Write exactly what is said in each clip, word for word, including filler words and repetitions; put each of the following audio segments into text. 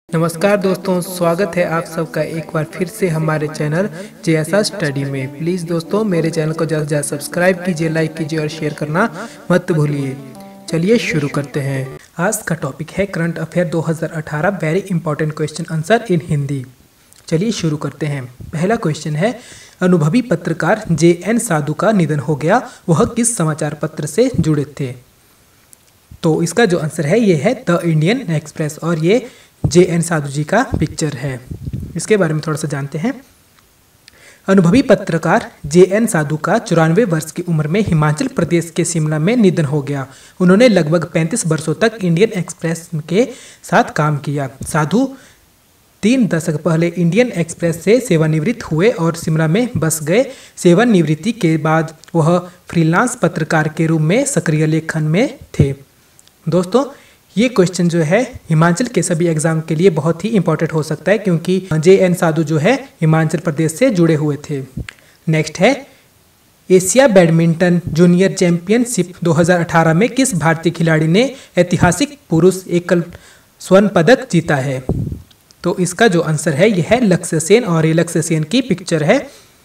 नमस्कार दोस्तों, स्वागत है आप सबका एक बार फिर से हमारे चैनल जेएसआर स्टडी में। प्लीज़ दोस्तों मेरे चैनल को ज़्यादा से ज़्यादा सब्सक्राइब कीजिए, लाइक कीजिए और शेयर करना मत भूलिए। चलिए शुरू करते हैं। आज का टॉपिक है करंट अफेयर दो हज़ार अठारह, very important question answer in Hindi. चलिए शुरू करते हैं। पहला क्वेश्चन है, अनुभवी पत्रकार जे एन साधु का निधन हो गया, वह किस समाचार पत्र से जुड़े थे? तो इसका जो आंसर है ये है द इंडियन एक्सप्रेस और ये जे एन साधु जी का पिक्चर है। इसके बारे में थोड़ा सा जानते हैं। अनुभवी पत्रकार जे एन साधु का चौरानवे वर्ष की उम्र में हिमाचल प्रदेश के शिमला में निधन हो गया। उन्होंने लगभग पैंतीस वर्षों तक इंडियन एक्सप्रेस के साथ काम किया। साधु तीन दशक पहले इंडियन एक्सप्रेस से सेवानिवृत्त हुए और शिमला में बस गए। सेवानिवृत्ति के बाद वह फ्रीलांस पत्रकार के रूप में सक्रिय लेखन में थे। दोस्तों ये क्वेश्चन जो है हिमाचल के सभी एग्जाम के लिए बहुत ही इंपॉर्टेंट हो सकता है, क्योंकि जे एन साधु जो है हिमाचल प्रदेश से जुड़े हुए थे। नेक्स्ट है, एशिया बैडमिंटन जूनियर चैंपियनशिप दो हज़ार अठारह में किस भारतीय खिलाड़ी ने ऐतिहासिक पुरुष एकल स्वर्ण पदक जीता है? तो इसका जो आंसर है यह है लक्ष्य सेन और ये लक्ष्य सेन की पिक्चर है।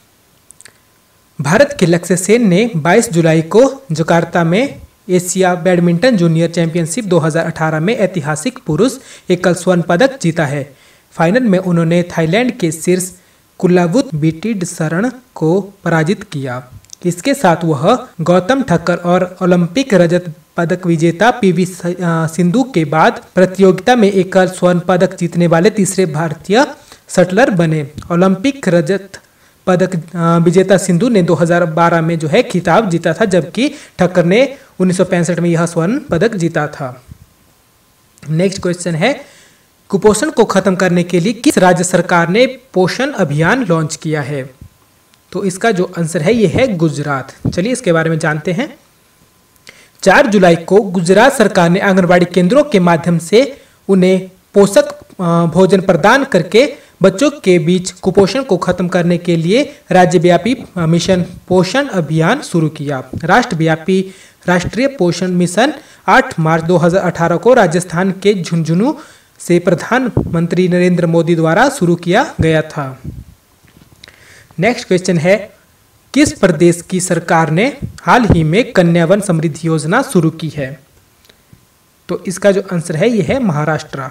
भारत के लक्ष्य सेन ने बाईस जुलाई को जकार्ता में एशिया बैडमिंटन जूनियर चैंपियनशिप दो हज़ार अठारह में ऐतिहासिक पुरुष एकल स्वर्ण पदक जीता है। फाइनल में उन्होंने थाईलैंड के शीर्ष कुल्लावुत बीटिडसरण को पराजित किया। इसके साथ वह गौतम ठक्कर और ओलंपिक रजत पदक विजेता पीवी सिंधु के बाद प्रतियोगिता में एकल स्वर्ण पदक जीतने वाले तीसरे भारतीय शटलर बने। ओलंपिक रजत पदक विजेता सिंधु ने दो हज़ार बारह में जो है खिताब जीता था, जबकि ठक्कर ने उन्नीस सौ पैंसठ में यह स्वर्ण पदक जीता था। नेक्स्ट क्वेश्चन है, कुपोषण को खत्म करने के लिए किस राज्य सरकार ने पोषण अभियान लॉन्च किया है? तो इसका जो आंसर है यह है गुजरात। चलिए इसके बारे में जानते हैं। चार जुलाई को गुजरात सरकार ने आंगनबाड़ी केंद्रों के माध्यम से उन्हें पोषक भोजन प्रदान करके बच्चों के बीच कुपोषण को खत्म करने के लिए राज्यव्यापी मिशन पोषण अभियान शुरू किया। राष्ट्रव्यापी राष्ट्रीय पोषण मिशन आठ मार्च दो हज़ार अठारह को राजस्थान के झुंझुनू से प्रधानमंत्री नरेंद्र मोदी द्वारा शुरू किया गया था। नेक्स्ट क्वेश्चन है, किस प्रदेश की सरकार ने हाल ही में कन्या वन समृद्धि योजना शुरू की है? तो इसका जो आंसर है यह है महाराष्ट्र।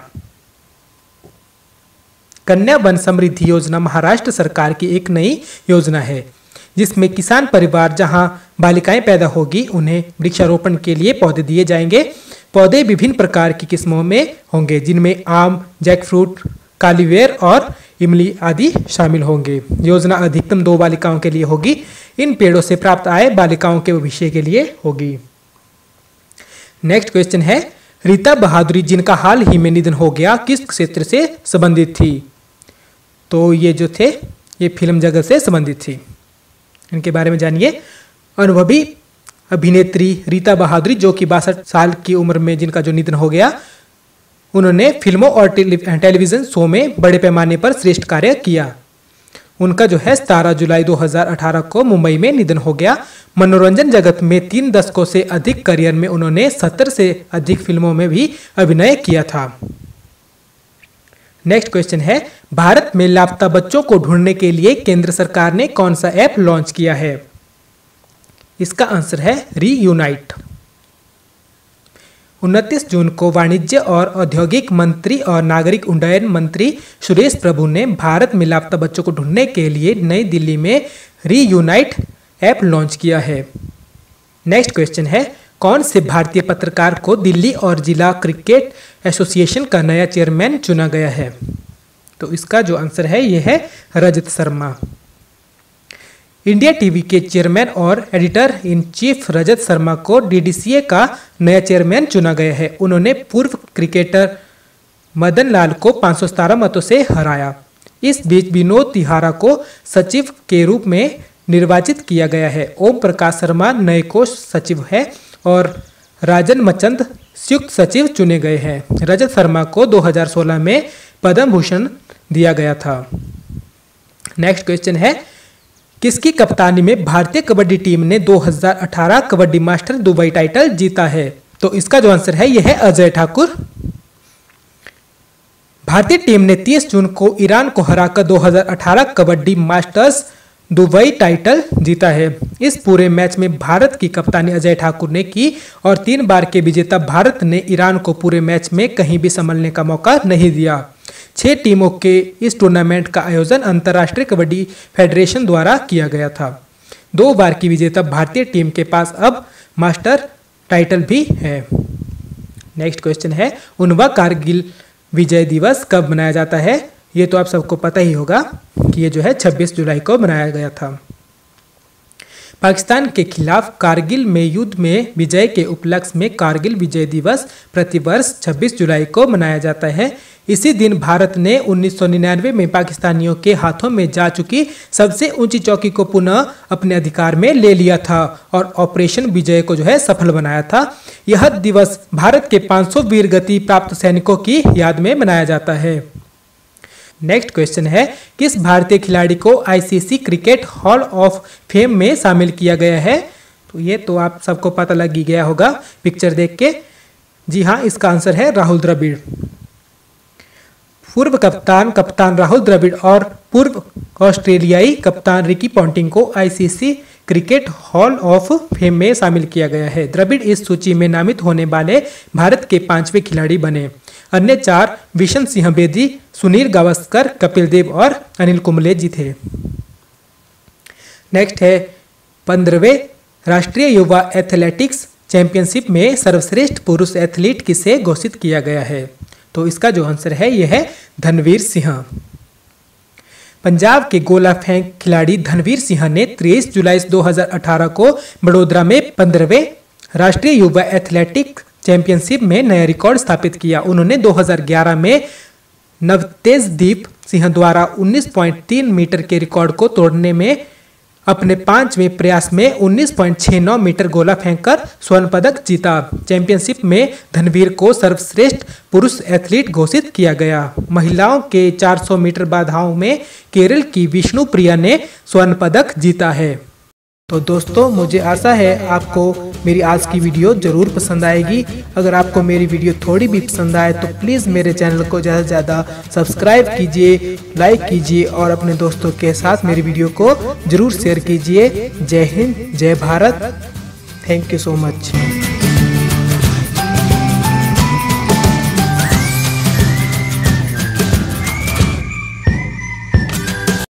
कन्या वन समृद्धि योजना महाराष्ट्र सरकार की एक नई योजना है, जिसमें किसान परिवार जहां बालिकाएं पैदा होगी उन्हें वृक्षारोपण के लिए पौधे दिए जाएंगे। पौधे विभिन्न प्रकार की किस्मों में होंगे, जिनमें आम, जैकफ्रूट, कालीवेर और इमली आदि शामिल होंगे। योजना अधिकतम दो बालिकाओं के लिए होगी। इन पेड़ों से प्राप्त आय बालिकाओं के भविष्य के लिए होगी। नेक्स्ट क्वेश्चन है, रीता बहादुरी जिनका हाल ही में निधन हो गया किस क्षेत्र से संबंधित थी? तो ये जो थे ये फिल्म जगत से संबंधित थी। इनके बारे में जानिए। अनुभवी अभिनेत्री रीता बहादुरी जो कि बासठ साल की उम्र में जिनका जो निधन हो गया, उन्होंने फिल्मों और टेलीविजन शो में बड़े पैमाने पर श्रेष्ठ कार्य किया। उनका जो है सत्रह जुलाई दो हज़ार अठारह को मुंबई में निधन हो गया। मनोरंजन जगत में तीन दशकों से अधिक करियर में उन्होंने सत्तर से अधिक फिल्मों में भी अभिनय किया था। नेक्स्ट क्वेश्चन है, भारत में लापता बच्चों को ढूंढने के लिए केंद्र सरकार ने कौन सा ऐप लॉन्च किया है? इसका आंसर है रीयूनाइट। उनतीस जून को वाणिज्य और औद्योगिक मंत्री और नागरिक उड्डयन मंत्री सुरेश प्रभु ने भारत में लापता बच्चों को ढूंढने के लिए नई दिल्ली में रीयूनाइट ऐप लॉन्च किया है। नेक्स्ट क्वेश्चन है, कौन से भारतीय पत्रकार को दिल्ली और जिला क्रिकेट एसोसिएशन का नया चेयरमैन चुना गया है? तो इसका जो आंसर है यह है रजत शर्मा। इंडिया टीवी के चेयरमैन और editor in chief Rajat Sharma को डीडीसीए का नया चेयरमैन चुना गया है। उन्होंने पूर्व क्रिकेटर मदन लाल को पाँच सौ सतारह मतों से हराया। इस बीच विनोद तिहारा को सचिव के रूप में निर्वाचित किया गया है। ओम प्रकाश शर्मा नए कोष सचिव है और राजन मचंद संयुक्त सचिव चुने गए हैं। रजत शर्मा को दो हज़ार सोलह में पद्म भूषण दिया गया था। नेक्स्ट क्वेश्चन है, किसकी कप्तानी में भारतीय कबड्डी टीम ने दो हज़ार अठारह कबड्डी मास्टर दुबई टाइटल जीता है? तो इसका जो आंसर है यह है अजय ठाकुर। भारतीय टीम ने तीस जून को ईरान को हराकर दो हज़ार अठारह कबड्डी मास्टर्स दुबई टाइटल जीता है। इस पूरे मैच में भारत की कप्तानी अजय ठाकुर ने की और तीन बार के विजेता भारत ने ईरान को पूरे मैच में कहीं भी संभलने का मौका नहीं दिया। छह टीमों के इस टूर्नामेंट का आयोजन अंतर्राष्ट्रीय कबड्डी फेडरेशन द्वारा किया गया था। दो बार की विजेता भारतीय टीम के पास अब मास्टर टाइटल भी है। नेक्स्ट क्वेश्चन है, उनवा कारगिल विजय दिवस कब मनाया जाता है? ये तो आप सबको पता ही होगा कि ये जो है छब्बीस जुलाई को मनाया गया था। पाकिस्तान के खिलाफ कारगिल में युद्ध में विजय के उपलक्ष्य में कारगिल विजय दिवस प्रतिवर्ष छब्बीस जुलाई को मनाया जाता है। इसी दिन भारत ने उन्नीस सौ निन्यानवे में पाकिस्तानियों के हाथों में जा चुकी सबसे ऊंची चौकी को पुनः अपने अधिकार में ले लिया था और ऑपरेशन विजय को जो है सफल बनाया था। यह दिवस भारत के पाँच सौ वीर गति प्राप्त सैनिकों की याद में मनाया जाता है। नेक्स्ट क्वेश्चन है, किस भारतीय खिलाड़ी को ICC cricket hall of fame में शामिल किया गया है? तो ये तो आप सबको पता लग ही गया होगा पिक्चर देख के। जी हाँ, इसका आंसर है राहुल द्रविड़। पूर्व कप्तान कप्तान राहुल द्रविड़ और पूर्व ऑस्ट्रेलियाई कप्तान रिकी पॉन्टिंग को ICC cricket hall of fame में शामिल किया गया है। द्रविड़ इस सूची में नामित होने वाले भारत के पांचवें खिलाड़ी बने। अन्य चार विशन सिंह बेदी, सुनील गावस्कर, कपिल देव और अनिल कुंबले जी थे। नेक्स्ट है, पंद्रहवें राष्ट्रीय युवा एथलेटिक्स चैंपियनशिप में सर्वश्रेष्ठ पुरुष एथलीट किसे घोषित किया गया है? तो इसका जो आंसर है यह है धनवीर सिंह। पंजाब के गोला फेंक खिलाड़ी धनवीर सिंह ने तेईस जुलाई दो हज़ार अठारह को बड़ोदरा में पंद्रहवें राष्ट्रीय युवा एथलेटिक चैंपियनशिप में नया रिकॉर्ड स्थापित किया। उन्होंने दो हज़ार ग्यारह में नवतेजदीप सिंह द्वारा उन्नीस पॉइंट तीन मीटर के रिकॉर्ड को तोड़ने में अपने पांचवें प्रयास में उन्नीस पॉइंट छह नौ मीटर गोला फेंककर स्वर्ण पदक जीता। चैंपियनशिप में धनवीर को सर्वश्रेष्ठ पुरुष एथलीट घोषित किया गया। महिलाओं के चार सौ मीटर बाधाओं में केरल की विष्णु प्रिया ने स्वर्ण पदक जीता है। तो दोस्तों, मुझे आशा है आपको मेरी आज की वीडियो जरूर पसंद आएगी। अगर आपको मेरी वीडियो थोड़ी भी पसंद आए तो प्लीज़ मेरे चैनल को ज़्यादा से ज़्यादा सब्सक्राइब कीजिए, लाइक कीजिए और अपने दोस्तों के साथ मेरी वीडियो को जरूर शेयर कीजिए। जय हिंद, जय Bharat. Thank you so much.